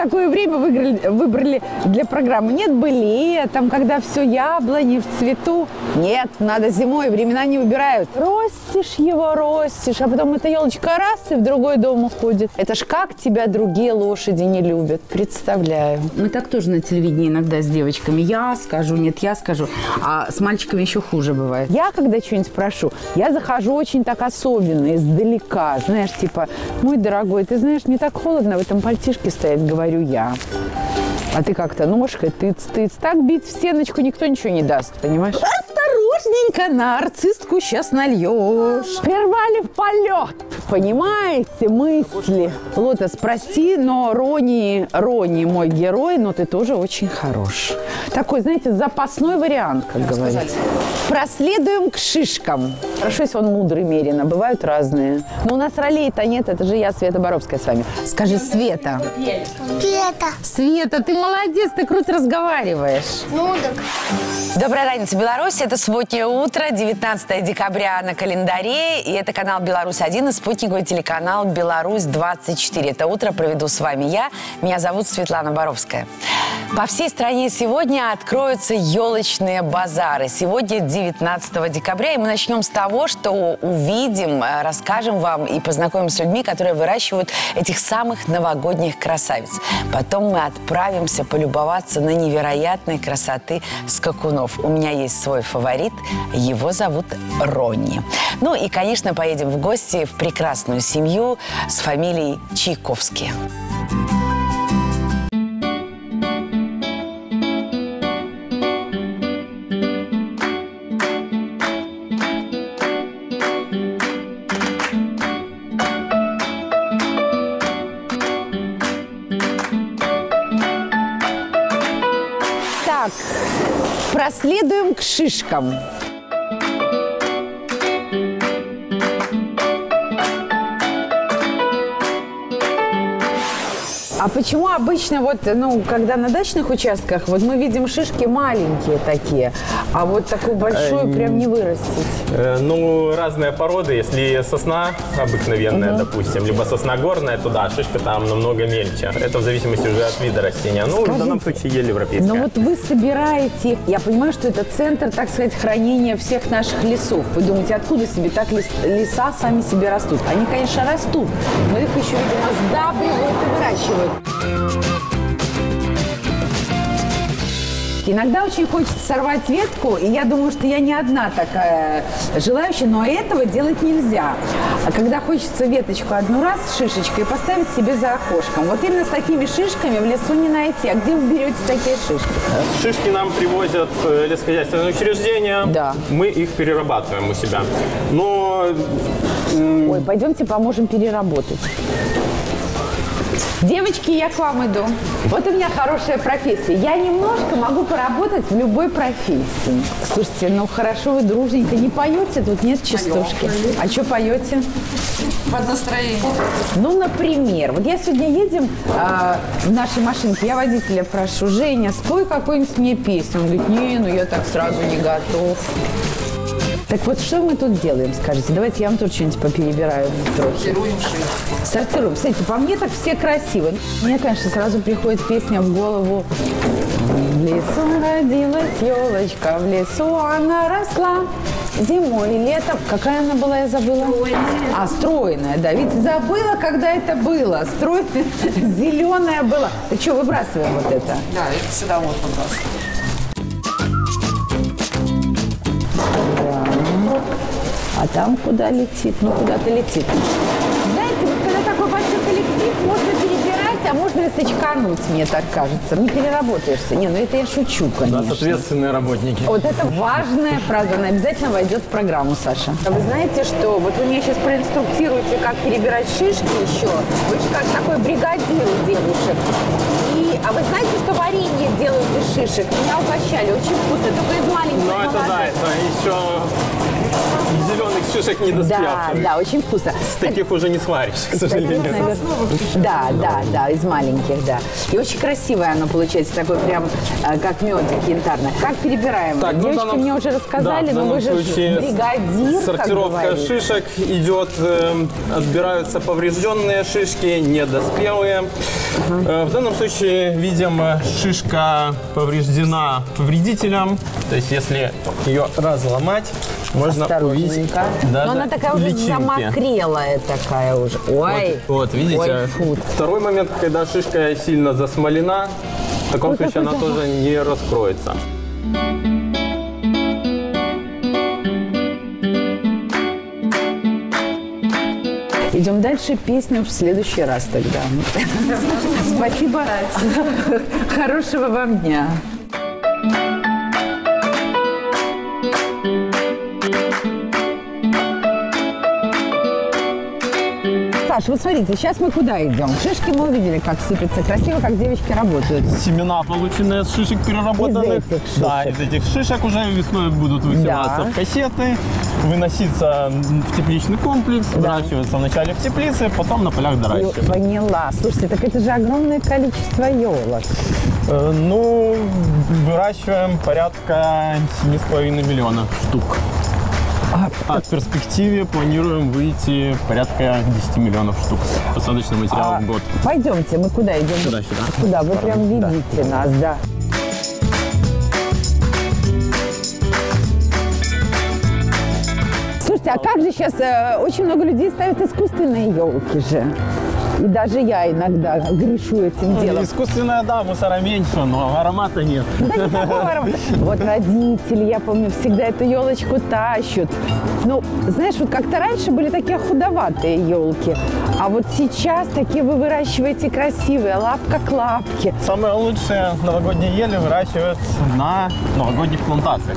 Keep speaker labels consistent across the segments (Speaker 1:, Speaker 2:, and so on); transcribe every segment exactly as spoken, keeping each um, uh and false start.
Speaker 1: такое время выиграли, выбрали для программы? Нет бы летом, когда все яблони в цвету. Нет, надо зимой, времена не выбирают. Ростишь его, ростишь, а потом эта елочка раз и в другой дом уходит. Это ж как тебя другие лошади не любят, представляю. Мы так тоже на телевидении иногда с девочками. Я скажу, нет, я скажу. А с мальчиками еще хуже бывает. Я, когда что-нибудь спрошу, я захожу очень так особенно, издалека. Знаешь, типа, мой дорогой, ты знаешь, мне так холодно в этом пальтишке стоять, говорю я. А ты как-то ножкой, тыц-тыц. Так бить в стеночку никто ничего не даст, понимаешь? Осторожненько, нарцисску сейчас нальешь. Прервали в полет, понимаете, мысли. Лотос, прости, но Рони, Рони мой герой, но ты тоже очень хорош. Такой, знаете, запасной вариант, как говорится. Проследуем к шишкам. Хорошо, если он мудрый, меренно. Бывают разные. Но у нас ролей-то нет, это же я, Света Боровская, с вами. Скажи, Света.
Speaker 2: Света.
Speaker 1: Света, ты молодец, ты круто разговариваешь.
Speaker 2: Ну так.
Speaker 3: Добрая разница, Беларусь. Это субботнее утро, девятнадцатое декабря на календаре. И это канал Беларусь один и спутниковый телеканал Беларусь двадцать четыре. Это утро проведу с вами я. Меня зовут Светлана Боровская. По всей стране сегодня откроются елочные базары. Сегодня девятнадцатое декабря, и мы начнем с того, что увидим, расскажем вам и познакомим с людьми, которые выращивают этих самых новогодних красавиц. Потом мы отправимся полюбоваться на невероятной красоты скакунов. У меня есть свой фаворит, его зовут Ронни. Ну и, конечно, поедем в гости в прекрасную семью с фамилией Чайковские.
Speaker 1: Проследуем к шишкам. А почему обычно вот, ну, когда на дачных участках, вот мы видим шишки маленькие такие, а вот такую большую прям не вырастить?
Speaker 4: Э, ну, разные породы. Если сосна обыкновенная, угу. допустим, либо сосна горная, то да, шишка там намного мельче. Это в зависимости уже от вида растения. Ну,
Speaker 1: Скажите,
Speaker 4: в данном случае ель европейская.
Speaker 1: Ну вот вы собираете, я понимаю, что это центр, так сказать, хранения всех наших лесов. Вы думаете, откуда себе так лес, леса сами себе растут? Они, конечно, растут, но их еще, видимо, сдабривают и выращивают. Иногда очень хочется сорвать ветку, и я думаю, что я не одна такая желающая, но этого делать нельзя. А когда хочется веточку одну раз с шишечкой поставить себе за окошком, вот именно с такими шишками в лесу не найти. А где вы берете такие шишки?
Speaker 4: Шишки нам привозят лесхозяйственные учреждения,
Speaker 1: да.
Speaker 4: Мы их перерабатываем у себя. Но...
Speaker 1: Ой, пойдемте поможем переработать. Девочки, я к вам иду. Вот у меня хорошая профессия. Я немножко могу поработать в любой профессии. Слушайте, ну хорошо, вы дружненько. Не поете? Тут нет частушки. А что поете?
Speaker 5: Под настроение.
Speaker 1: Ну, например, вот я сегодня едем э, в нашей машинке, я водителя прошу: Женя, спой какую-нибудь мне песню. Он говорит: не, ну я так сразу не готов. Так вот, что мы тут делаем, скажите? Давайте я вам тут что-нибудь поперебираю.
Speaker 5: Сортируем шишки.
Speaker 1: Сортируем. Смотрите, по мне так все красиво. Мне, конечно, сразу приходит песня в голову. В лесу родилась елочка, в лесу она росла. Зимой и летом. Какая она была, я забыла? Стройная. А, стройная, да. Ведь забыла, когда это было. Стройная, зеленая была. Так что, выбрасываем вот это?
Speaker 5: Да, это сюда вот выбрасываем.
Speaker 1: А там куда летит? Ну, куда-то летит. Знаете, вот когда такой большой коллектив, можно перебирать, а можно и сочкануть, мне так кажется. Не переработаешься. Не, ну это я шучу, конечно.
Speaker 4: У нас ответственные работники.
Speaker 1: Вот это важная фраза, она обязательно войдет в программу, Саша. А вы знаете, что вот вы меня сейчас проинструктируете, как перебирать шишки еще. Вы же как такой бригадир у девушек. И, а вы знаете, что варенье делают из шишек? Меня угощали, очень вкусно, только из маленьких.
Speaker 4: Ну это да, это еще... из зеленых шишек не
Speaker 1: Да,
Speaker 4: доспевших.
Speaker 1: да, очень вкусно.
Speaker 4: С таких уже не сваришь, к сожалению.
Speaker 1: Наверное, да, да, да, из маленьких, да. И очень красивое оно получается, такое прям э, как медик янтарное. Как перебираем?
Speaker 4: Так, ну, в
Speaker 1: Девочки
Speaker 4: данном-
Speaker 1: мне уже рассказали,
Speaker 4: да, в
Speaker 1: но
Speaker 4: данном
Speaker 1: вы же
Speaker 4: случае
Speaker 1: бригадир, как
Speaker 4: сортировка
Speaker 1: говорится.
Speaker 4: шишек идет, э, отбираются поврежденные шишки, недоспелые. Э, в данном случае, видимо, шишка повреждена повредителем. То есть, если ее разломать, можно увидеть
Speaker 1: Осторожненько.
Speaker 4: даже
Speaker 1: Но она такая уже
Speaker 4: личинки.
Speaker 1: замокрелая такая уже. Ой,
Speaker 4: Вот, вот, видите?
Speaker 1: Ой, фу.
Speaker 4: Второй момент, когда шишка сильно засмолена, в таком
Speaker 1: Ой,
Speaker 4: случае она
Speaker 1: какой
Speaker 4: тоже не раскроется.
Speaker 1: Идем дальше. Песню в следующий раз тогда. Спасибо. Хорошего вам дня. Саша, вот смотрите, сейчас мы куда идем? Шишки мы увидели, как сыпятся красиво, как девочки работают.
Speaker 4: Семена, полученные с шишек переработанных.
Speaker 1: Из этих
Speaker 4: Да,
Speaker 1: шишек.
Speaker 4: из этих шишек уже весной будут высеваться
Speaker 1: Да.
Speaker 4: в кассеты, выноситься в тепличный комплекс, выращиваться вначале в теплице, потом на полях
Speaker 1: И
Speaker 4: доращивать.
Speaker 1: поняла. Слушайте, так это же огромное количество елок.
Speaker 4: Э, Ну, выращиваем порядка семь с половиной миллионов штук. А в перспективе планируем выйти порядка десять миллионов штук посадочного материала в год.
Speaker 1: Пойдемте, мы куда идем?
Speaker 4: Сюда, сюда.
Speaker 1: Сюда, вы
Speaker 4: С
Speaker 1: прям
Speaker 4: стороны, да.
Speaker 1: видите нас, да. Слушайте, а как же сейчас э, очень много людей ставят искусственные елки же? И даже я иногда грешу этим делом.
Speaker 4: Искусственная, да, мусора меньше, но аромата нет.
Speaker 1: Да никакого аромата. Вот родители, я помню, всегда эту елочку тащат. Ну, знаешь, вот как-то раньше были такие худоватые елки, а вот сейчас такие вы выращиваете красивые, лапка к лапке.
Speaker 4: Самые лучшие новогодние ели выращивают на новогодних плантациях.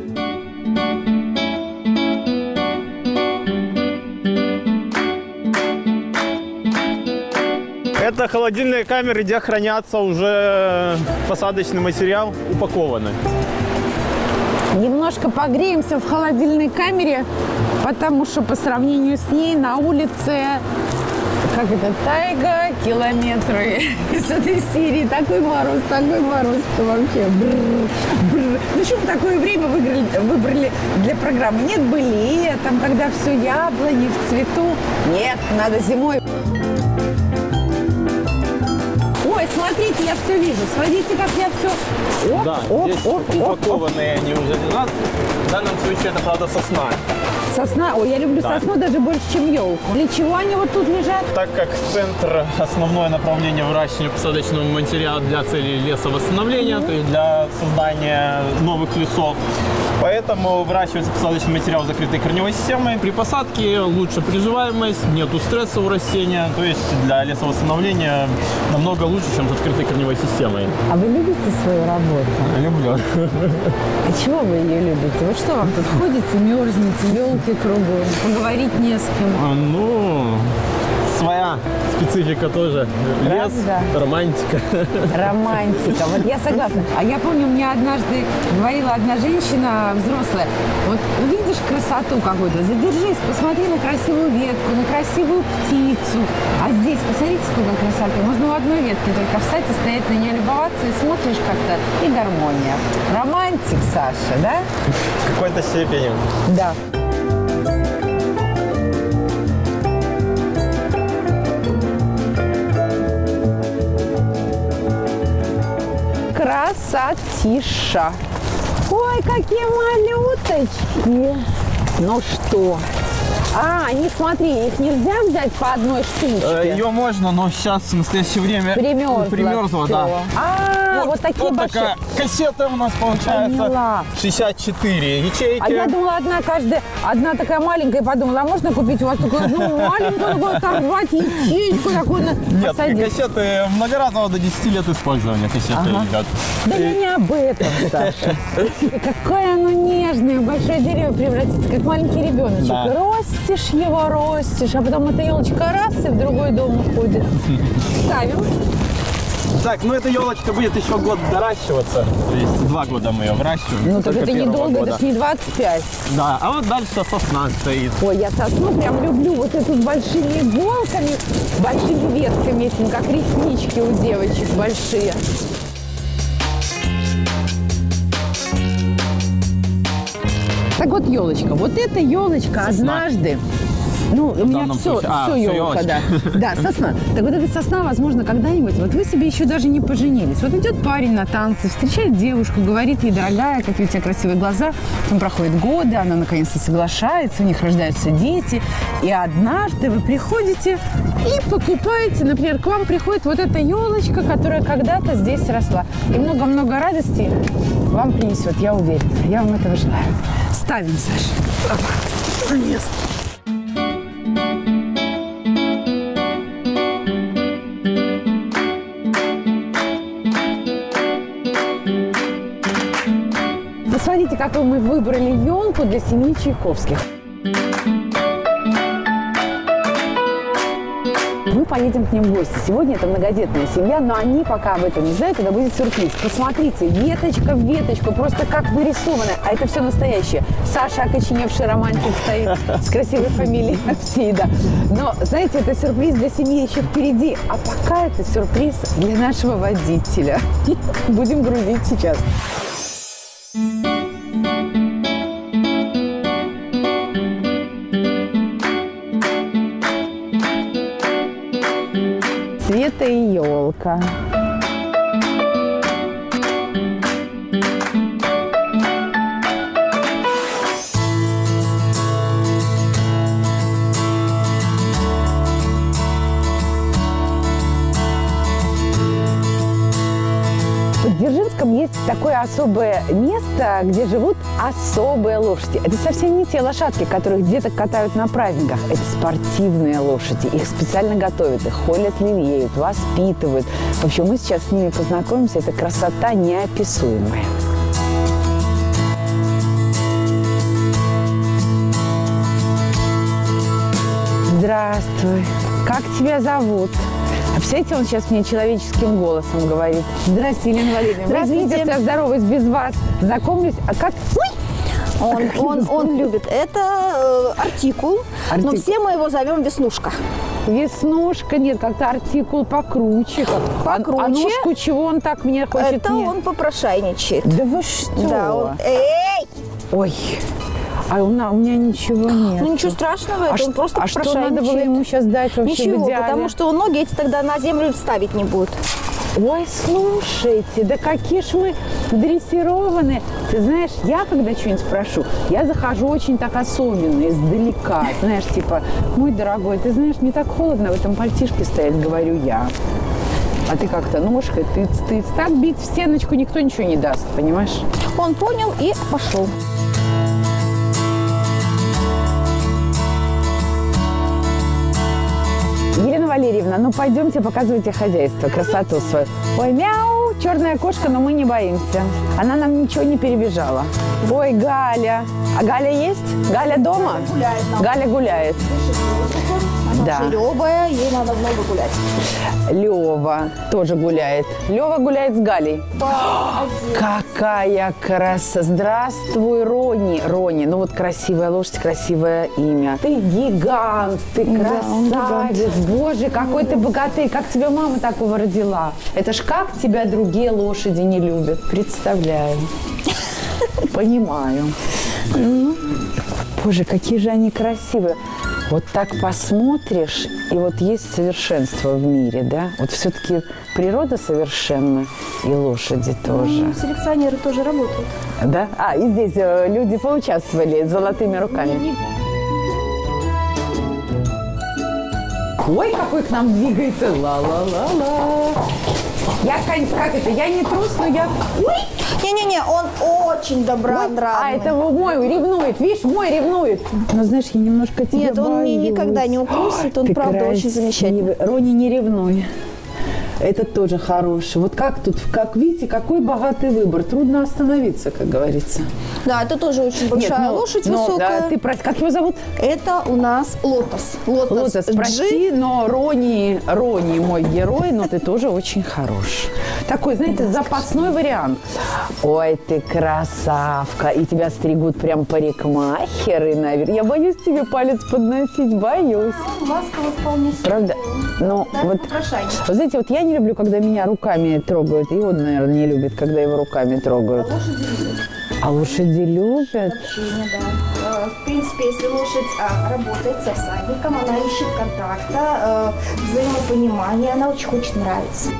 Speaker 4: Это холодильные камеры, где хранятся уже посадочный материал упакованный.
Speaker 1: Немножко погреемся в холодильной камере, потому что по сравнению с ней на улице, как это, тайга, километры из этой серии. Такой мороз, такой мороз, что вообще бррр, бррр. Ну что мы такое время выбрали, выбрали для программы? Нет бы летом, когда все яблони в цвету. Нет, надо зимой. Ой, смотрите, я все вижу. Смотрите, как я все... Оп,
Speaker 4: Да,
Speaker 1: оп,
Speaker 4: здесь
Speaker 1: оп, оп, оп.
Speaker 4: упакованные они уже лежат. В данном случае это, правда, сосна.
Speaker 1: Сосна. Ой, я люблю
Speaker 4: Да.
Speaker 1: сосну даже больше, чем елку. Для чего они вот тут лежат?
Speaker 4: Так как центр, основное направление выращивания посадочного материала для целей лесовосстановления, то есть для создания новых лесов. Поэтому выращивается посадочный материал закрытой корневой системой. При посадке лучше приживаемость, нету стресса у растения. То есть для лесовосстановления намного лучше, чем с открытой корневой системой.
Speaker 1: А вы любите свою работу?
Speaker 4: Люблю.
Speaker 1: А чего вы ее любите? Вот что вам тут ходите, мерзнете, елки кругом, поговорить не с кем?
Speaker 4: Ну, своя специфика тоже. Лес,
Speaker 1: Правда?
Speaker 4: романтика.
Speaker 1: Романтика. Вот я согласна. А я помню, мне однажды говорила одна женщина взрослая, вот увидишь красоту какую-то, задержись, посмотри на красивую ветку, на красивую птицу. А здесь, посмотрите, сколько красоты. Можно у одной ветки только встать и стоять на нее, любоваться, и смотришь как-то, и гармония. Романтик, Саша, да?
Speaker 4: В какой-то степени.
Speaker 1: Да. Красотиша. Ой, какие малюточки. Ну что? А, не смотри, их нельзя взять по одной штучке?
Speaker 4: Ее можно, но сейчас в настоящее время
Speaker 1: Примерзла.
Speaker 4: примерзла,
Speaker 1: всё.
Speaker 4: да.
Speaker 1: А, вот, такие
Speaker 4: вот
Speaker 1: большие.
Speaker 4: такая кассета у нас получается.
Speaker 1: Поняла.
Speaker 4: шестьдесят четыре ячейки.
Speaker 1: А я думала, одна каждая, одна такая маленькая, подумала, а можно купить у вас такую одну маленькую, такую оторвать ячейку, такую на-
Speaker 4: Нет,
Speaker 1: посадить?
Speaker 4: кассеты многоразового до десяти лет использования кассеты,
Speaker 1: Ага.
Speaker 4: ребят.
Speaker 1: Да я не об этом, Саша. И какое оно нежное, в большое дерево превратится, как маленький ребеночек.
Speaker 4: Да.
Speaker 1: Ростишь его, ростишь, а потом эта елочка раз и в другой дом уходит. Ставим.
Speaker 4: Так, ну эта елочка будет еще год доращиваться. То есть два года мы ее выращиваем.
Speaker 1: Ну так
Speaker 4: только
Speaker 1: это
Speaker 4: первого
Speaker 1: недолго,
Speaker 4: года.
Speaker 1: это ж не двадцать пять.
Speaker 4: Да, а вот дальше сосна стоит.
Speaker 1: Ой, я сосну прям люблю. Вот эту с большими иголками, большими ветками, этим, как реснички у девочек большие. Так вот, елочка. Вот эта елочка однажды. Ну, у меня
Speaker 4: данном
Speaker 1: все,
Speaker 4: случае- а,
Speaker 1: все
Speaker 4: всё
Speaker 1: елка,
Speaker 4: елочка.
Speaker 1: да. Да, сосна. Так вот эта сосна, возможно, когда-нибудь, вот вы себе еще даже не поженились. Вот идет парень на танцы, встречает девушку, говорит ей: дорогая, какие у тебя красивые глаза. Потом проходят годы, она наконец-то соглашается, у них рождаются дети. И однажды вы приходите и покупаете, например, к вам приходит вот эта елочка, которая когда-то здесь росла. И много-много радости вам принесет, я уверена. Я вам этого желаю. Ставим, Саша. Опа, на место. Посмотрите, какую мы выбрали елку для семьи Чайковских. Мы поедем к ним в гости. Сегодня это многодетная семья, но они пока об этом не знают, это будет сюрприз. Посмотрите, веточка в веточку, просто как нарисованная. А это все настоящее. Саша, окоченевший романтик, стоит с красивой фамилией Апсида. Но, знаете, это сюрприз для семьи еще впереди. А пока это сюрприз для нашего водителя. Будем грузить сейчас. Света и елка. В Дзержинском есть такое особое место, где живут особые лошади. Это совсем не те лошадки, которых деток катают на праздниках. Это спортивные лошади. Их специально готовят, их холят, лелеют, воспитывают. В общем, мы сейчас с ними познакомимся. Это красота неописуемая. Здравствуй. Как тебя зовут? А представляете, он сейчас мне человеческим голосом говорит. Здрасте, Елена Валерьевна.
Speaker 2: Здравствуйте.
Speaker 1: Извините, что я здороваюсь без вас. Знакомлюсь. А как?
Speaker 2: Он, он, он любит. Это э, артикул,
Speaker 1: Артикул.
Speaker 2: но все мы его зовем Веснушка.
Speaker 1: Веснушка, нет, как-то артикул покруче. А-
Speaker 2: Покруче.
Speaker 1: А, ножку чего он так мне хочет?
Speaker 2: Это
Speaker 1: мне?
Speaker 2: он попрошайничает.
Speaker 1: Да вы что?
Speaker 2: Да, он... Эй!
Speaker 1: Ой, а у, на- у меня ничего нет.
Speaker 2: Ну ничего страшного, это
Speaker 1: а
Speaker 2: он
Speaker 1: ш-
Speaker 2: просто
Speaker 1: а что
Speaker 2: попрошайничает.
Speaker 1: надо было ему сейчас дать вообще в
Speaker 2: Ничего,
Speaker 1: идеале?
Speaker 2: потому что он ноги эти тогда на землю ставить не будет.
Speaker 1: Ой, слушайте, да какие ж мы дрессированные. Ты знаешь, я когда что-нибудь спрошу, я захожу очень так особенно, издалека. Знаешь, типа, мой дорогой, ты знаешь, мне так холодно в этом пальтишке стоять, говорю я. А ты как-то ножкой, тыц-тыц. Так бить в стеночку никто ничего не даст, понимаешь?
Speaker 2: Он понял и пошел.
Speaker 1: Елена Валерьевна, ну пойдемте, показывайте хозяйство, красоту свою. Ой, мяу, черная кошка, но мы не боимся. Она нам ничего не перебежала. Ой, Галя. А Галя есть? Галя дома?
Speaker 2: Гуляет нам.
Speaker 1: Галя гуляет.
Speaker 2: Она
Speaker 1: Да.
Speaker 2: же лёбая, ей надо много гулять.
Speaker 1: Лева тоже гуляет. Лева гуляет с Галей. Какая красота! Здравствуй, Рони. Рони, ну вот красивая лошадь, красивое имя. Ты гигант, ты
Speaker 2: Да, он
Speaker 1: красавец. Боже, какой ты богатырь. Как тебя мама такого родила? Это ж как тебя другие лошади не любят. Представляю. Понимаю. Боже, какие же они красивые. Вот так посмотришь, и вот есть совершенство в мире, да? Вот все-таки природа совершенна, и лошади тоже.
Speaker 2: Ну, селекционеры тоже работают.
Speaker 1: Да? А, и здесь э, люди поучаствовали с золотыми руками. Ой, какой к нам двигается. Ла-ла-ла-ла. Я, кон- как это, я не трус, но я... Ой!
Speaker 2: Не-не-не, он очень добронравный.
Speaker 1: А, это мой ревнует, видишь, мой ревнует. Но знаешь, я немножко тебя
Speaker 2: Нет, он мне
Speaker 1: боюсь.
Speaker 2: никогда не укусит, он
Speaker 1: Ты
Speaker 2: правда очень
Speaker 1: красивый.
Speaker 2: замечательный.
Speaker 1: Рони, не ревнуй. Этот тоже хороший. Вот как тут, как видите, какой богатый выбор. Трудно остановиться, как говорится.
Speaker 2: Да, это тоже очень большая
Speaker 1: Нет, ну,
Speaker 2: лошадь,
Speaker 1: ну,
Speaker 2: высокая.
Speaker 1: Да, ты про... Как его зовут?
Speaker 2: Это у нас лотос. Лотос,
Speaker 1: Лотос,
Speaker 2: G.
Speaker 1: прости, но Рони, Рони мой герой, но ты тоже очень хорош. Такой, знаете, запасной вариант. Ой, ты красавка. И тебя стригут прям парикмахеры, наверное. Я боюсь тебе палец подносить, боюсь.
Speaker 2: Ласково вполне себе.
Speaker 1: Правда? Ну,
Speaker 2: Да,
Speaker 1: вот,
Speaker 2: попрошайник.
Speaker 1: вы знаете, вот я не люблю, когда меня руками трогают. И он, наверное, не любит, когда его руками трогают.
Speaker 2: Лошади любят.
Speaker 1: А лошади любят?
Speaker 2: Общение, да. Э, В принципе, если лошадь а, работает со всадником, она ищет контакта, э, взаимопонимания, она очень хочет нравиться.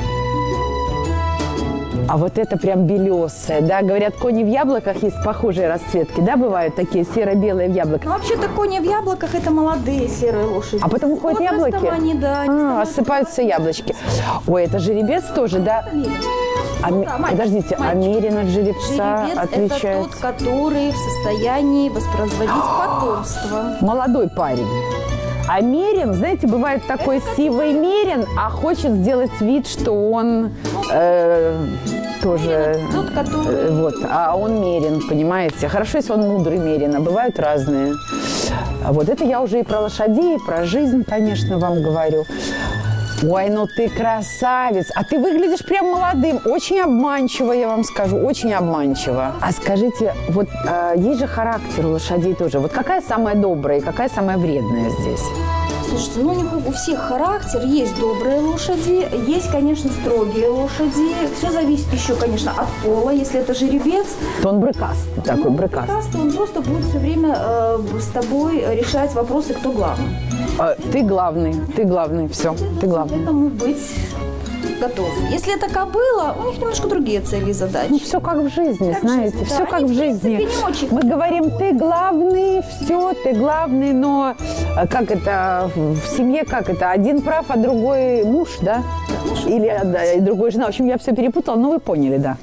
Speaker 1: А вот это прям белесая, да? Говорят, кони в яблоках есть похожие расцветки, да, бывают такие серо-белые в яблоках?
Speaker 2: Ну, вообще-то кони в яблоках – это молодые серые лошади.
Speaker 1: А потом уходят
Speaker 2: С возрастом
Speaker 1: яблоки?
Speaker 2: Они, да, они
Speaker 1: А,
Speaker 2: становятся
Speaker 1: осыпаются яблочки. Ой, это жеребец тоже, да?
Speaker 2: Мерин.
Speaker 1: А,
Speaker 2: Ну да, мальчик,
Speaker 1: подождите, а
Speaker 2: мальчик.
Speaker 1: Мерин от жеребца
Speaker 2: Жеребец –
Speaker 1: отличается?
Speaker 2: это тот, который в состоянии воспроизводить потомство.
Speaker 1: Молодой парень. А Мерин, знаете, бывает такой сивый Мерин, а хочет сделать вид, что он э, тоже...
Speaker 2: Тот, который…
Speaker 1: э, вот, а он Мерин, понимаете? Хорошо, если он мудрый Мерин, а бывают разные. А вот это я уже и про лошадей, и про жизнь, конечно, вам говорю. Ой, ну ты красавец. А ты выглядишь прям молодым. Очень обманчиво, я вам скажу. Очень обманчиво. А скажите, вот э, есть же характер у лошадей тоже. Вот какая самая добрая и какая самая вредная здесь?
Speaker 2: Слушайте, ну у них у всех характер. Есть добрые лошади, есть, конечно, строгие лошади. Все зависит еще, конечно, от пола. Если это жеребец,
Speaker 1: То он брыкаст, такой
Speaker 2: ну,
Speaker 1: брыкаст.
Speaker 2: брыкастый, он просто будет все время э, с тобой решать вопросы, кто главный.
Speaker 1: Э, ты главный, ты главный, все, ты главный.
Speaker 2: Поэтому быть готов. Если это кобыла, у них немножко другие цели и задачи.
Speaker 1: Ну, все как в жизни,
Speaker 2: Как в
Speaker 1: знаете,
Speaker 2: жизни,
Speaker 1: все
Speaker 2: да.
Speaker 1: как
Speaker 2: Они,
Speaker 1: в
Speaker 2: в
Speaker 1: жизни.
Speaker 2: принципе, не очень
Speaker 1: Мы говорим, ты главный, все, ты главный, но э, как это в семье, как это, один прав, а другой муж, да? Или э, да, и другой жена. В общем, я все перепутала, но вы поняли, да.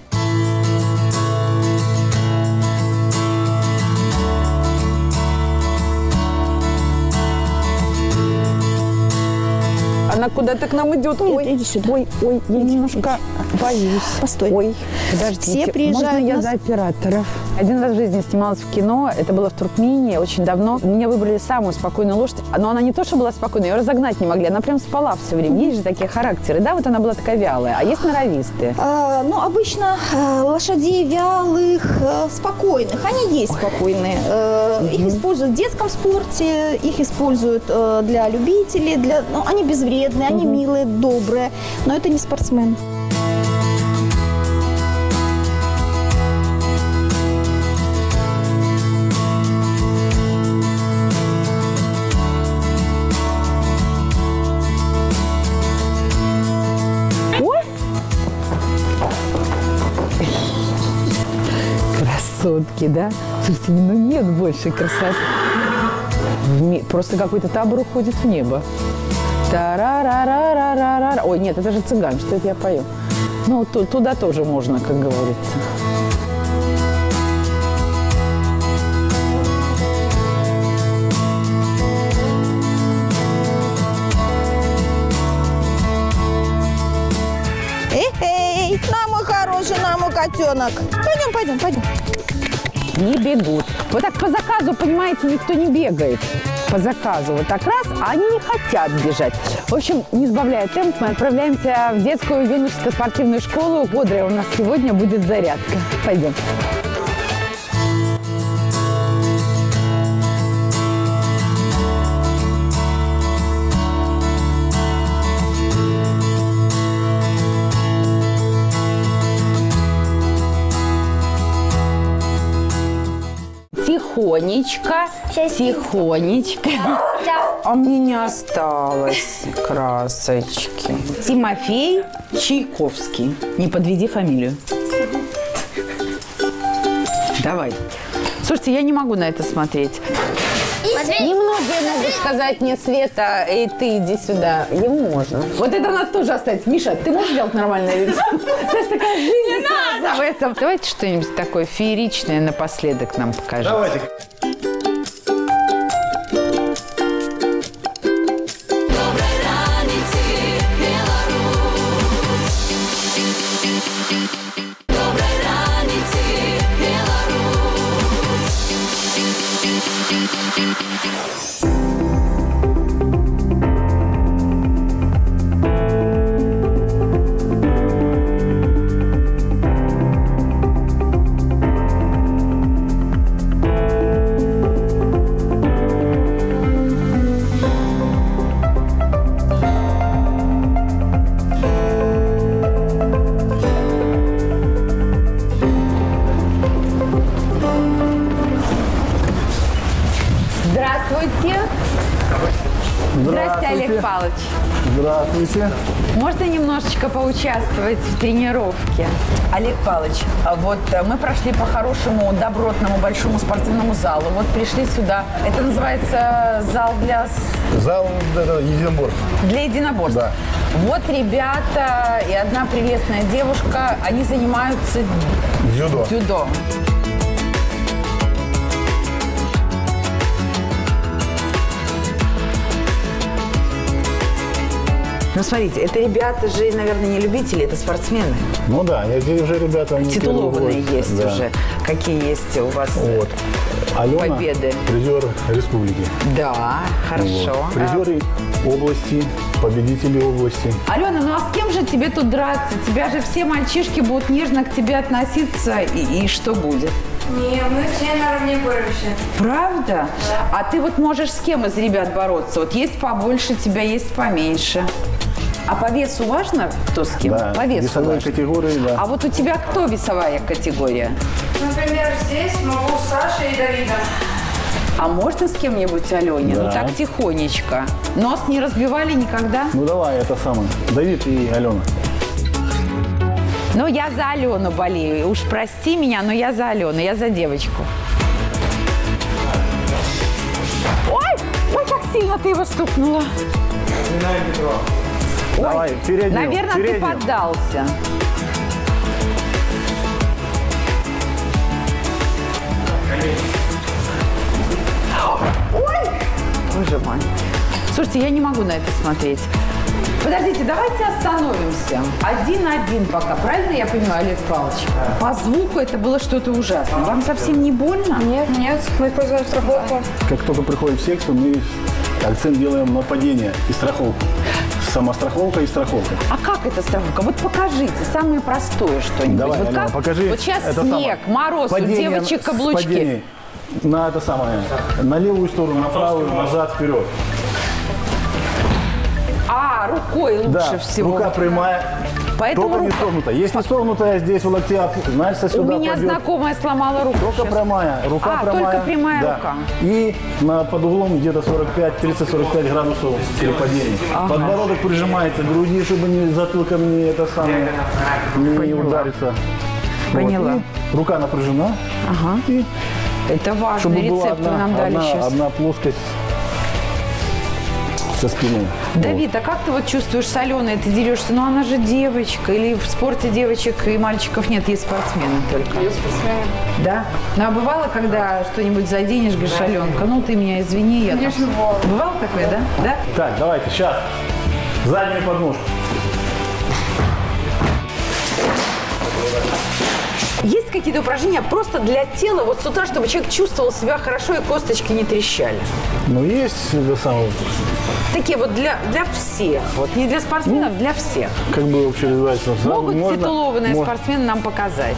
Speaker 1: Она куда-то к нам идет.
Speaker 2: Нет,
Speaker 1: Ой,
Speaker 2: иди сюда.
Speaker 1: ой, ой, я немножко боюсь.
Speaker 2: Постой.
Speaker 1: Ой, подождите.
Speaker 2: Все приезжают
Speaker 1: Можно я
Speaker 2: нас-
Speaker 1: за операторов? Один раз в жизни снималась в кино. Это было в Туркмении очень давно. Мне выбрали самую спокойную лошадь. Но она не то, что была спокойной, ее разогнать не могли. Она прям спала все время. Есть же такие характеры. Да, вот она была такая вялая. А есть норовистые.
Speaker 2: А, ну, обычно э, лошадей вялых, э, спокойных, они есть спокойные. Э, Их используют в детском спорте, их используют э, для любителей, для, ну, они безвредные, они милые, добрые, но это не спортсмен.
Speaker 1: Ой! Красотки, да? Слушайте, ну нет больше красоты. В ми- Просто какой-то табор уходит в небо. Та-ра-ра-ра-ра-ра-ра. Ой, нет, это же цыган, что это я пою? Ну, ту- туда тоже можно, как говорится.
Speaker 2: Эй, на мой хороший, на мой котенок. Пойдем, пойдем, пойдем.
Speaker 1: Не бегут. Вот так по заказу, понимаете, никто не бегает. По заказу вот так раз, а они не хотят бежать. В общем, не сбавляя темп, мы отправляемся в детскую юношескую спортивную школу. Бодрая у нас сегодня будет зарядка. Пойдем. Тихонечко, тихонечко. А мне не осталось красочки. Тимофей Чайковский. Не подведи фамилию. Давай. Слушайте, я не могу на это смотреть. Немногие могут сказать мне, Света, эй, ты иди сюда. Ему можно. Вот это нас тоже оставить. Миша, ты можешь делать нормальное лицо? Знаешь, такая жизнь сразу в этом. Давайте что-нибудь такое фееричное напоследок нам покажите.
Speaker 6: Давайте.
Speaker 1: Здравствуйте. Здравствуйте, Олег Павлович.
Speaker 6: Здравствуйте.
Speaker 1: Можно немножечко поучаствовать в тренировке? Олег Павлович, а вот мы прошли по хорошему, добротному, большому спортивному залу. Вот пришли сюда. Это называется зал для...
Speaker 6: Зал это, единоборств.
Speaker 1: Для единоборств.
Speaker 6: Да.
Speaker 1: Вот ребята и одна прелестная девушка, они занимаются
Speaker 6: Дзюдо.
Speaker 1: дзюдо. Ну, смотрите, это ребята же, наверное, не любители, это спортсмены.
Speaker 6: Ну да, я здесь уже ребята... они
Speaker 1: Титулованные
Speaker 6: первый год.
Speaker 1: есть
Speaker 6: Да.
Speaker 1: уже. Какие есть у вас
Speaker 6: Вот. Алена,
Speaker 1: победы?
Speaker 6: призер республики.
Speaker 1: Да, хорошо.
Speaker 6: Вот. Призеры области, победители области.
Speaker 1: Алена, ну а с кем же тебе тут драться? Тебя же все мальчишки будут нежно к тебе относиться, и, и что будет?
Speaker 7: Не, мы все наравне боремся.
Speaker 1: Правда? Да. А ты вот можешь с кем из ребят бороться? Вот есть побольше тебя, есть поменьше. А по весу важно, кто с кем?
Speaker 6: Да.
Speaker 1: По весу
Speaker 6: Весовые
Speaker 1: важно.
Speaker 6: категории, да.
Speaker 1: А вот у тебя кто весовая категория?
Speaker 7: Например, здесь могу с Сашей и Давидом.
Speaker 1: А можно с кем-нибудь, Алене?
Speaker 6: Да.
Speaker 1: Ну так тихонечко. Нос не разбивали никогда?
Speaker 6: Ну давай, это самое. Давид и Алена.
Speaker 1: Ну, я за Алену болею. Уж прости меня, но я за Алену, я за девочку. Ой, ой, как сильно ты его стукнула. Ой,
Speaker 6: Давай, переднюю,
Speaker 1: наверное,
Speaker 6: переднюю.
Speaker 1: ты поддался. Ой, боже мой. Слушайте, я не могу на это смотреть. Подождите, давайте остановимся. Один-один пока. Правильно я понимаю, Олег Павлович? По звуку это было что-то ужасное. Вам совсем не больно?
Speaker 7: Нет, нет, мы используем страховку.
Speaker 6: Как только приходит в секцию, мы акцент делаем на падение и страховку. Самостраховка и страховка.
Speaker 1: А как это страховка? Вот покажите, самое простое что-нибудь.
Speaker 6: Давай,
Speaker 1: вот
Speaker 6: Алена,
Speaker 1: как?
Speaker 6: покажи.
Speaker 1: Вот сейчас
Speaker 6: это
Speaker 1: снег,
Speaker 6: самое.
Speaker 1: мороз,
Speaker 6: Падение
Speaker 1: у девочек
Speaker 6: с
Speaker 1: каблучки.
Speaker 6: падением на это самое, на левую сторону, на правую, назад, вперед.
Speaker 1: А, рукой лучше
Speaker 6: Да,
Speaker 1: всего.
Speaker 6: рука прямая,
Speaker 1: Поэтому
Speaker 6: только не
Speaker 1: рука-
Speaker 6: согнутая. Если согнутая, здесь в локте, знаешь,
Speaker 1: У
Speaker 6: сюда
Speaker 1: меня
Speaker 6: пойдет.
Speaker 1: знакомая сломала руку.
Speaker 6: Только
Speaker 1: сейчас.
Speaker 6: прямая, рука
Speaker 1: А,
Speaker 6: прямая.
Speaker 1: только прямая
Speaker 6: да.
Speaker 1: рука.
Speaker 6: И на, под углом где-то сорок пять, тридцать сорок пять градусов при падении. Подбородок прижимается к груди, чтобы не затылком не это самое, не
Speaker 1: Поняла.
Speaker 6: удариться.
Speaker 1: Поняла.
Speaker 6: Вот. И рука напряжена.
Speaker 1: Ага.
Speaker 6: И
Speaker 1: Это важный
Speaker 6: чтобы была
Speaker 1: рецепт, вы
Speaker 6: одна,
Speaker 1: нам дали
Speaker 6: одна,
Speaker 1: сейчас.
Speaker 6: одна плоскость со спиной.
Speaker 1: Давид, а как ты вот чувствуешь с Аленой, ты дерешься? Ну, она же девочка. Или в спорте девочек и мальчиков нет, есть спортсмены только?
Speaker 7: Есть спортсмены.
Speaker 1: Да? Ну, а бывало, когда что-нибудь заденешь, говоришь, Аленка, ну, ты меня извини, я там...
Speaker 7: Конечно, бывало.
Speaker 1: Бывало такое, да? Да?
Speaker 6: Так, давайте, сейчас. Заднюю подножку.
Speaker 1: Есть какие-то упражнения просто для тела, вот с утра, чтобы человек чувствовал себя хорошо и косточки не трещали?
Speaker 6: Ну, есть это самое,
Speaker 1: Такие вот для, для всех. Вот не для спортсменов, для всех.
Speaker 6: как бы вообще называется.
Speaker 1: Могут
Speaker 6: Можно-
Speaker 1: титулованные
Speaker 6: можно-
Speaker 1: спортсмены нам показать.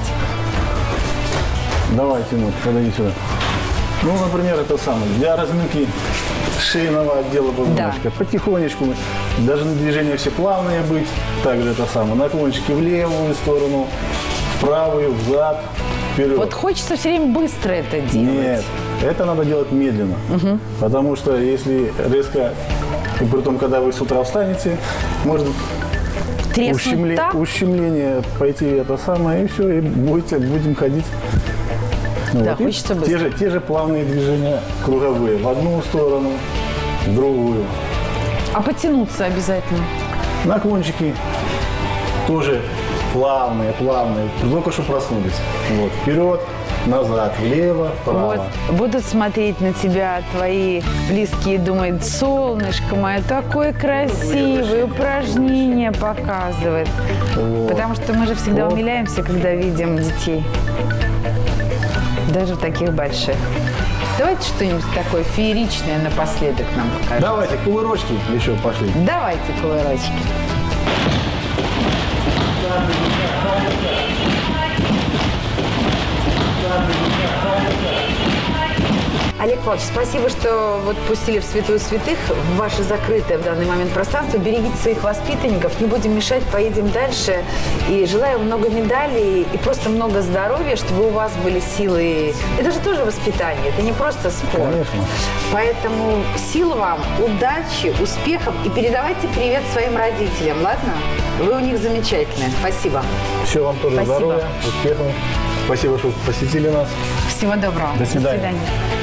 Speaker 6: Давай, Тимур, подойди сюда. Ну, например, это самое, для разминки шейного отдела позвоночника. Потихонечку, должны движения все плавные быть. Также это самое, наклончики в левую сторону, в правую, взад, вперед.
Speaker 1: Вот хочется все время быстро это делать.
Speaker 6: Нет, это надо делать медленно. Потому что если резко, и при том, когда вы с утра встанете, может
Speaker 1: Треснуть
Speaker 6: ущемле-
Speaker 1: так?
Speaker 6: ущемление пойти это самое, и все, и будете, будем ходить.
Speaker 1: Да,
Speaker 6: Вот. И
Speaker 1: хочется
Speaker 6: те
Speaker 1: быстро.
Speaker 6: же, те же плавные движения круговые. В одну сторону, в другую.
Speaker 1: А потянуться обязательно.
Speaker 6: Наклончики тоже плавные, плавные. Только что проснулись. Вот. Вперед, назад, влево, вправо.
Speaker 1: Вот будут смотреть на тебя твои близкие и думают, солнышко мое, такое красивое упражнение показывает.
Speaker 6: Вот.
Speaker 1: Потому что мы же всегда
Speaker 6: Вот.
Speaker 1: умиляемся, когда видим детей. Даже таких больших. Давайте что-нибудь такое фееричное напоследок нам покажите.
Speaker 6: Давайте, кувырочки еще пошли.
Speaker 1: Давайте кувырочки. Олег Павлович, спасибо, что вот пустили в святую святых, в ваше закрытое в данный момент пространство. Берегите своих воспитанников, не будем мешать, поедем дальше. И желаю много медалей и просто много здоровья, чтобы у вас были силы. Это же тоже воспитание, это не просто спорт.
Speaker 6: Конечно.
Speaker 1: Поэтому сил вам, удачи, успехов и передавайте привет своим родителям, ладно? Вы у них замечательные. Спасибо.
Speaker 6: Все, вам тоже
Speaker 1: Спасибо.
Speaker 6: здоровья, успехов. Спасибо, что посетили нас.
Speaker 1: Всего доброго.
Speaker 6: До свидания.
Speaker 1: До свидания.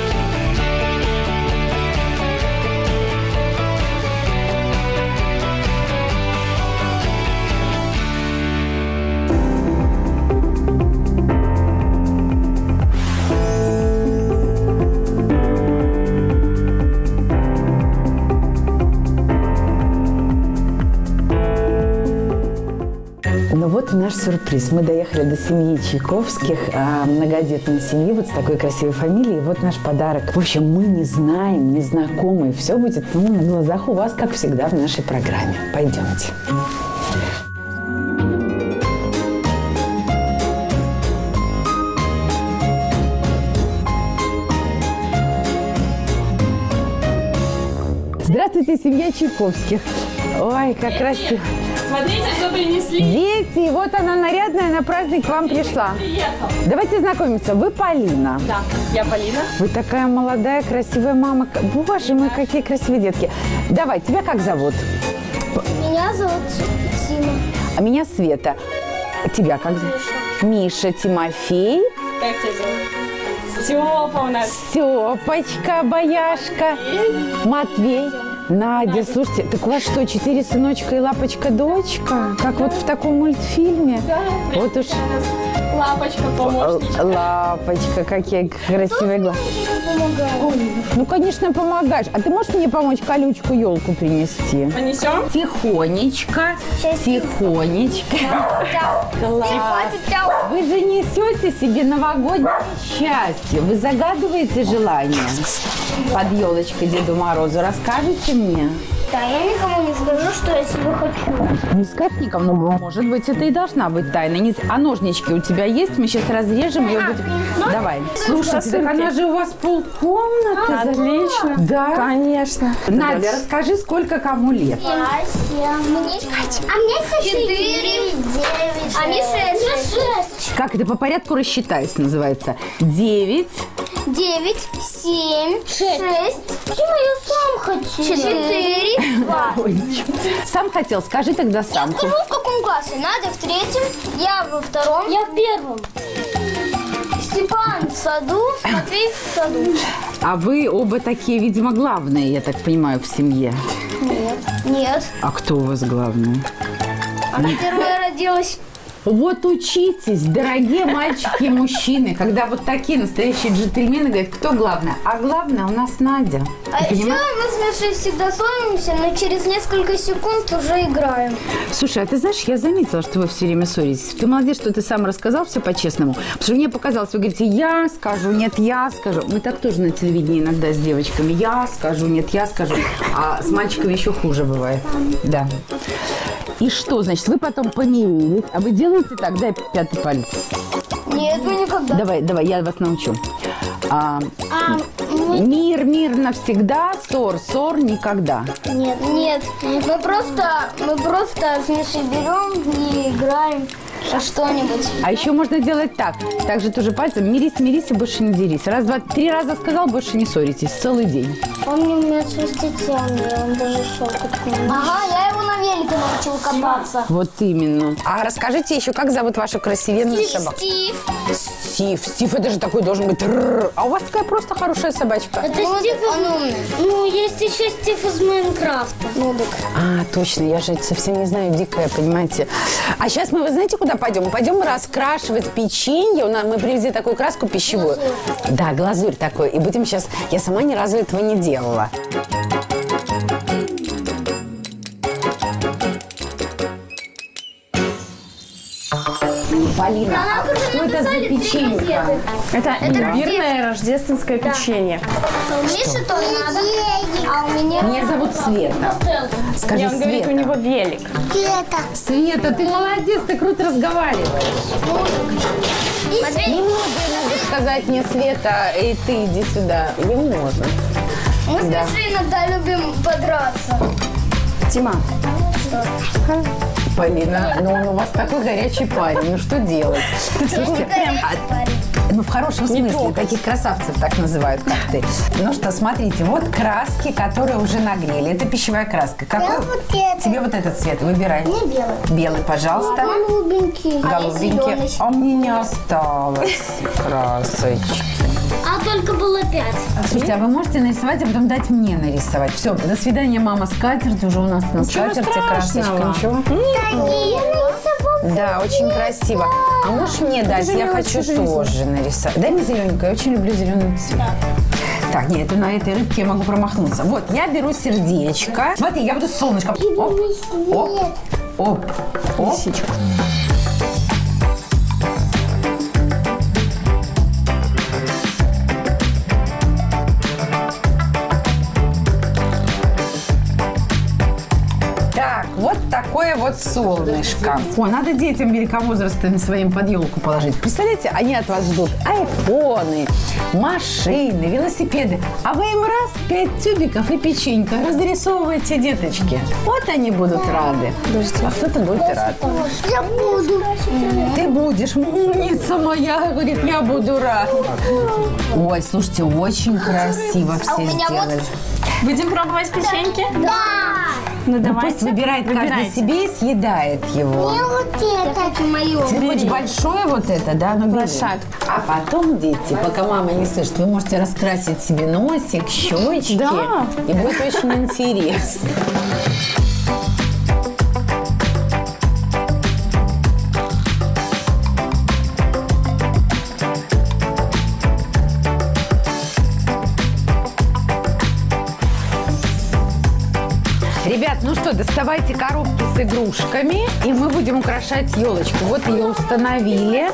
Speaker 1: Ну вот и наш сюрприз. Мы доехали до семьи Чайковских, а, многодетной семьи, вот с такой красивой фамилией. Вот наш подарок. В общем, мы не знаем, не знакомы. Все будет ну, на глазах у вас, как всегда, в нашей программе. Пойдемте. Здравствуйте, семья Чайковских. Ой, как красиво.
Speaker 8: Смотрите, что принесли.
Speaker 1: Дети, вот она нарядная на праздник к вам пришла.
Speaker 8: Приехал.
Speaker 1: Давайте знакомиться. Вы Полина.
Speaker 8: Да, я Полина.
Speaker 1: Вы такая молодая, красивая мама. Боже мой, какие красивые детки. Давай, тебя как зовут?
Speaker 9: Меня зовут Тима.
Speaker 1: А меня Света. Тебя как зовут? Миша, Тимофей.
Speaker 8: Как тебя зовут? Степа у нас.
Speaker 1: Степочка, Бояшка. Матвей. Надя, слушайте, так у вас что, четыре сыночка и лапочка-дочка? Как вот в таком мультфильме?
Speaker 8: Да,
Speaker 1: Вот уж
Speaker 8: лапочка, помощничка.
Speaker 1: лапочка, какие красивые глаза. Ну, конечно, помогаешь. А ты можешь мне помочь колючку, елку принести?
Speaker 8: Понесем?
Speaker 1: Тихонечко, тихонечко. Класс. Вы же несете себе новогоднее счастье. Вы загадываете желание под елочкой Деду Морозу. Расскажите мне.
Speaker 9: Да, я никому не скажу, что я себе хочу.
Speaker 1: Не сказать никому, но, может быть, это и должна быть тайна. Не... А ножнички у тебя есть? Мы сейчас разрежем ее. Будем... Давай. Слушайте, так она же у вас полкомнаты.
Speaker 8: Отлично.
Speaker 1: Да?
Speaker 8: Конечно.
Speaker 1: Надя, расскажи, сколько кому лет?
Speaker 9: А мне четыре, девять, а мне шесть.
Speaker 1: Как это по порядку рассчитаюсь, называется? Девять.
Speaker 9: Девять, семь, шесть. Почему я сам хочу? Четыре, два.
Speaker 1: Ой, сам хотел? Скажи тогда сам.
Speaker 9: Я скажу, в каком классе. Надя в третьем, я во втором. Я в первом. Степан в саду, Матвей в саду.
Speaker 1: А вы оба такие, видимо, главные, я так понимаю, в семье.
Speaker 9: Нет. Нет.
Speaker 1: А кто у вас главный?
Speaker 9: Она первая родилась.
Speaker 1: Вот учитесь, дорогие мальчики и мужчины, когда вот такие настоящие джентльмены говорят, кто главное? А главное у нас Надя.
Speaker 9: А
Speaker 1: Ты
Speaker 9: еще
Speaker 1: понимаешь?
Speaker 9: мы с Мишей всегда ссоримся, но через несколько секунд уже играем.
Speaker 1: Слушай, а ты знаешь, я заметила, что вы все время ссоритесь. Ты молодец, что ты сам рассказал все по-честному. Потому что мне показалось, вы говорите, я скажу, нет, я скажу. Мы так тоже на телевидении иногда с девочками. Я скажу, нет, я скажу. А с мальчиками еще хуже бывает. Да. И что, значит, вы потом помирились, а вы делаете так, дай пятый палец.
Speaker 9: Нет, мы никогда.
Speaker 1: Давай, давай, я вас научу. А,
Speaker 9: А, мы...
Speaker 1: Мир, мир навсегда, ссор, ссор никогда.
Speaker 9: Нет, нет. Мы просто, мы просто с Мишей берем и играем во что-нибудь.
Speaker 1: А еще можно делать так. Также тоже пальцем. Мирись, мирись и больше не дерись. Раз, два, три раза сказал, больше не ссоритесь. Целый день.
Speaker 9: Он не умеет свистеть ямы, он даже шелкот не умеет. Ага, я его на велике научил кататься.
Speaker 1: Вот именно.
Speaker 3: А расскажите еще, как зовут вашу красивенную
Speaker 9: Стив,
Speaker 3: собаку?
Speaker 9: Стив.
Speaker 3: Стив. Стив, это же такой должен быть. Рррр. А у вас такая просто хорошая собачка.
Speaker 9: Это Стив из... Он умный. Ну, есть еще Стив из Майнкрафта. Ну, так.
Speaker 3: А, точно, я же совсем не знаю, дикая, понимаете. А сейчас мы, вы знаете, куда пойдем? Мы пойдем раскрашивать печенье. У нас, мы привезли такую краску пищевую. Глазурь. Да, глазурь такой. И будем сейчас... Я сама ни разу этого не делала.
Speaker 1: Полина, а что это за печенье?
Speaker 8: Это,
Speaker 9: Это
Speaker 8: имбирное рождественское печенье.
Speaker 9: У Миши тоже надо, а у меня...
Speaker 1: Меня зовут Света. Скажи,
Speaker 8: И он говорит,
Speaker 1: Света.
Speaker 8: у него велик.
Speaker 9: Света.
Speaker 1: Света, ты молодец, ты круто разговариваешь. Немного надо сказать мне, Света, и ты иди сюда. Не можно.
Speaker 9: Мы
Speaker 1: Да.
Speaker 9: с Мишей иногда любим подраться.
Speaker 1: Тима. Полина, ну он у вас такой горячий парень, ну что делать? Слушайте, а- ну в хорошем смысле, таких красавцев так называют, как ты. Ну что, смотрите, вот краски, которые уже нагрели. Это пищевая краска. Какой?
Speaker 9: вот это.
Speaker 1: Тебе вот этот цвет, выбирай.
Speaker 9: Мне белый.
Speaker 1: Белый, пожалуйста.
Speaker 9: Голубенький.
Speaker 1: Голубенький. А мне не осталось красочки.
Speaker 9: А только было пять.
Speaker 1: Слушайте, а вы можете нарисовать, а потом дать мне нарисовать? Все, до свидания, мама, скатерть. Уже у нас на скатерти красочка. Ничего? Да, очень красиво. А можешь мне дать? Я хочу тоже нарисовать. Дай мне зелененькую. Я очень люблю зеленый цвет. Так, нет, на этой рыбке я могу промахнуться. Вот, я беру сердечко. Смотри, я буду с солнышком. Оп, оп, оп, оп. Так, вот такое вот солнышко. Ой, надо детям великовозрастным своим под елку положить. Представляете, они от вас ждут айфоны, машины, велосипеды. А вы им раз, пять тюбиков и печенька разрисовываете, деточки. Вот они будут рады. А кто-то будет и рад.
Speaker 9: Я буду.
Speaker 1: Ты будешь, умница моя, говорит, я буду рад. Ой, слушайте, очень красиво все
Speaker 9: у меня вот-
Speaker 1: сделали.
Speaker 8: Будем пробовать печеньки?
Speaker 9: Да.
Speaker 8: Ну,
Speaker 1: Ну,
Speaker 8: давайте.
Speaker 1: пусть выбирает каждый
Speaker 8: Выбирайте.
Speaker 1: себе и съедает его.
Speaker 9: Мне вот это мое.
Speaker 1: Тебе хочешь большое вот это, да? Ну, бери.
Speaker 8: Лошадку.
Speaker 1: А потом, дети, пока мама не слышит, вы можете раскрасить себе носик, щечки.
Speaker 8: Да.
Speaker 1: И будет очень интересно. Ребят, ну что, доставайте коробки с игрушками, и мы будем украшать елочку. Вот ее установили.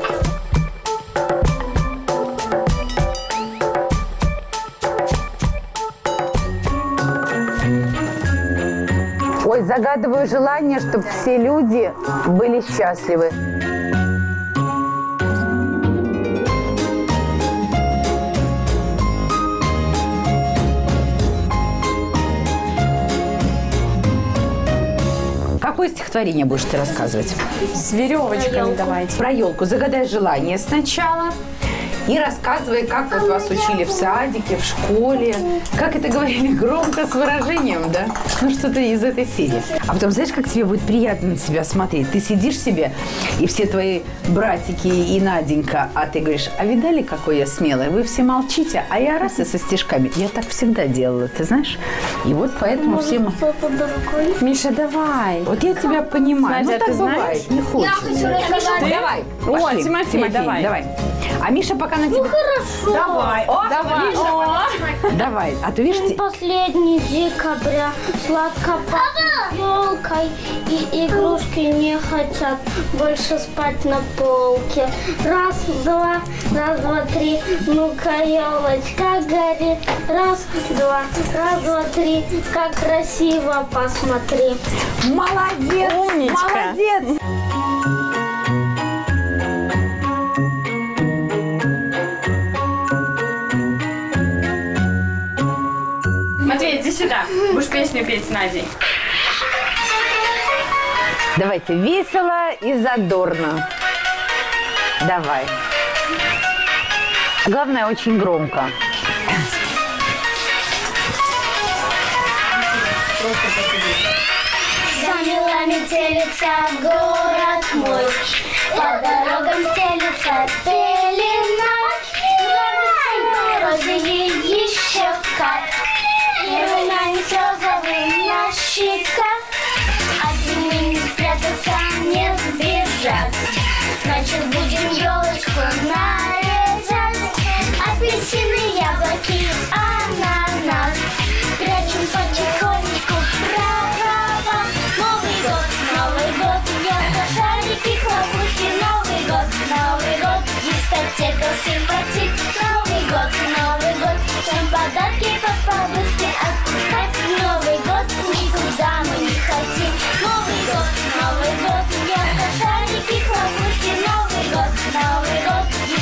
Speaker 1: Ой, загадываю желание, чтобы все люди были счастливы. Какое стихотворение будешь ты рассказывать?
Speaker 8: С веревочками давайте.
Speaker 1: Про елку. Загадай желание сначала. И рассказывай, как вот вас учили в садике, в школе. Как это говорили громко, с выражением, да? Ну, что-то из этой серии. А потом, знаешь, как тебе будет приятно на себя смотреть? Ты сидишь себе, и все твои братики и Наденька, а ты говоришь, а видали, какой я смелый? Вы все молчите, а я раз и со стишками. Я так всегда делала, ты знаешь? И вот поэтому все... мы-
Speaker 8: Миша, давай.
Speaker 1: Вот я тебя понимаю.
Speaker 8: Надя,
Speaker 1: ну, так
Speaker 8: ты знаешь?
Speaker 1: бывает, не хочется.
Speaker 9: рассказать.
Speaker 1: Давай,
Speaker 8: О,
Speaker 1: пошли.
Speaker 8: Тимофей, давай.
Speaker 1: давай. А Миша пока на тебя...
Speaker 9: Хорошо.
Speaker 8: Давай.
Speaker 1: О,
Speaker 8: Давай. О.
Speaker 1: Давай, а то видишь, ты...
Speaker 9: Последний декабря сладко под елкой, и игрушки не хотят больше спать на полке. Раз, два, раз, два, три, ну-ка елочка горит. Раз, два, раз, два, три, как красиво, посмотри.
Speaker 1: Молодец!
Speaker 8: Умничка.
Speaker 1: Молодец!
Speaker 8: Матвей, иди сюда. Будешь песню петь с Надей.
Speaker 1: Давайте весело и задорно. Давай. Главное, очень громко.
Speaker 9: За метелица город мой, по дорогам стелится пелена. Розовые еще как, и румяне слезовые на щеках. От зимы не спрятаться, не сбежать, значит будем елочку наряжать. Апельсины, яблоки, ананас прячем потихонечку права. Новый год, Новый год, елка, шарики, хлопушки. Новый год, Новый год, дискотека, симпатик. Новый год, Новый год, всем подарки под подушки отпускать. Новый год, никуда мы не хотим. Новый год, Новый год, елка, шарики, хлопушки. Новый год, Новый год,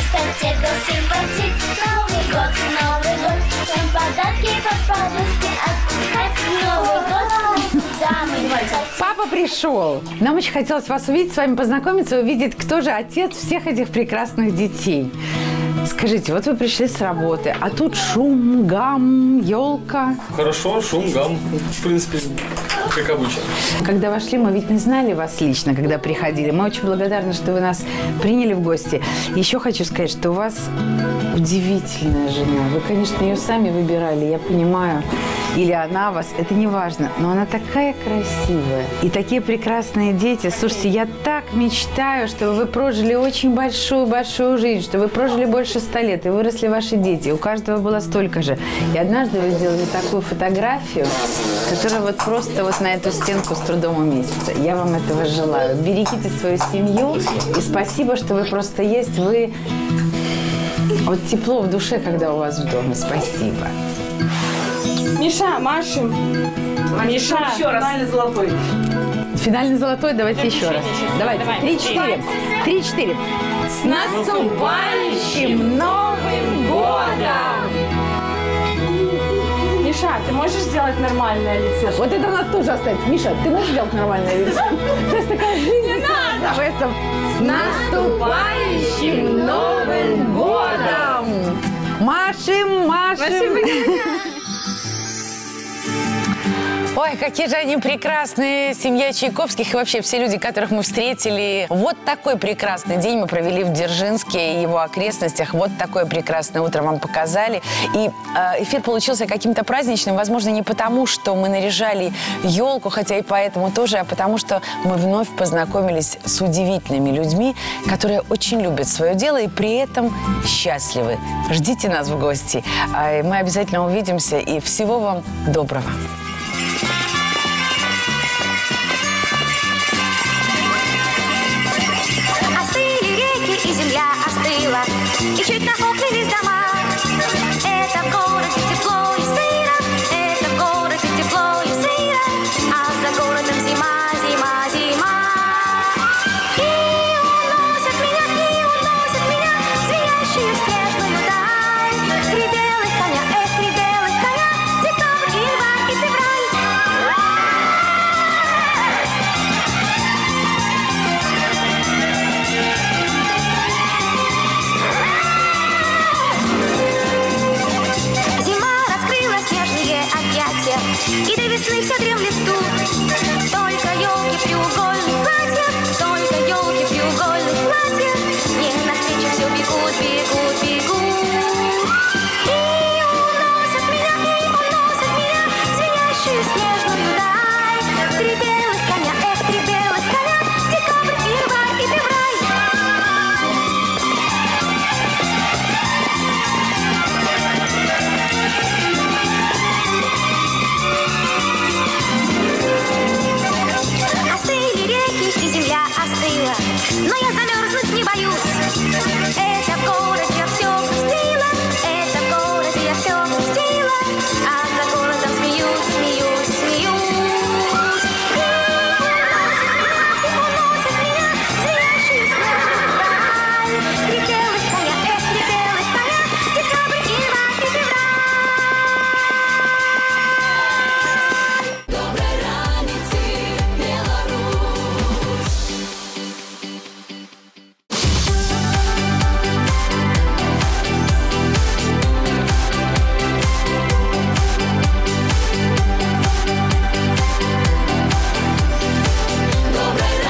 Speaker 1: папа пришел. Нам очень хотелось вас увидеть, с вами познакомиться, увидеть, кто же отец всех этих прекрасных детей. Скажите, вот вы пришли с работы, а тут шум, гам, елка.
Speaker 10: Хорошо, шум, гам, в принципе, как обычно.
Speaker 1: Когда вошли, мы ведь не знали вас лично, когда приходили. Мы очень благодарны, что вы нас приняли в гости. Еще хочу сказать, что у вас удивительная жена. Вы, конечно, ее сами выбирали, я понимаю. Или она вас, это не важно, но она такая красивая. И такие прекрасные дети. Слушайте, я так мечтаю, чтобы вы прожили очень большую-большую жизнь, что вы прожили больше ста лет, и выросли ваши дети. У каждого было столько же. И однажды вы сделали такую фотографию, которая вот просто вот на эту стенку с трудом уместится. Я вам этого желаю. Берегите свою семью. И спасибо, что вы просто есть. Вы... Вот тепло в душе, когда у вас в доме. Спасибо.
Speaker 8: Миша, Маша. Миша,
Speaker 5: еще раз. Финальный золотой.
Speaker 1: Финальный золотой, давайте
Speaker 8: Запиши
Speaker 1: еще раз.
Speaker 8: сейчас.
Speaker 1: Давайте.
Speaker 8: Давай.
Speaker 1: Три-четыре. Три-четыре. С наступающим Новым годом!
Speaker 8: Миша, ты можешь сделать нормальное лицо?
Speaker 1: Вот это надо тоже оставить. Миша, ты можешь сделать нормальное лицо? То есть такая жизнь не надо в этом. С наступающим Новым годом! Машем, машем!
Speaker 3: Ой, какие же они прекрасные, семья Чайковских и вообще все люди, которых мы встретили. Вот такой прекрасный день мы провели в Дзержинске и его окрестностях. Вот такое прекрасное утро вам показали. И э, эфир получился каким-то праздничным, возможно, не потому, что мы наряжали елку, хотя и поэтому тоже, а потому что мы вновь познакомились с удивительными людьми, которые очень любят свое дело и при этом счастливы. Ждите нас в гости. Мы обязательно увидимся и всего вам доброго.
Speaker 11: И земля остыла, и чуть нахохлились дома. Это в городе тепло и сыро, это в городе тепло и сыро, а за городом зима, зима, зима. И уносят меня, и уносят меня звенящие в снежную даль. Три белых коня, эх, три белых коня, декабрь, январь и февраль. И до весны все дремлет тут. Только елки в треугольных платьях, только елки в треугольных платьях. Мне навстречу все бегут, бегут, бегут. И уносят меня, и уносят меня звенящую снежную даль. Три белых коня, эх, три белых коня, декабрь, январь и февраль. Но я замерзнуть не боюсь. Это в городе я все пустила, это в городе я все пустила, а за городом смеюсь, смеюсь, смеюсь. И уносят меня звенящую снежную даль. Три белых коня, эх, три белых коня, декабрь, январь и февраль. Доброй раницы, Беларусь.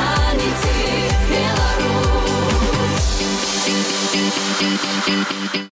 Speaker 11: Беларусь.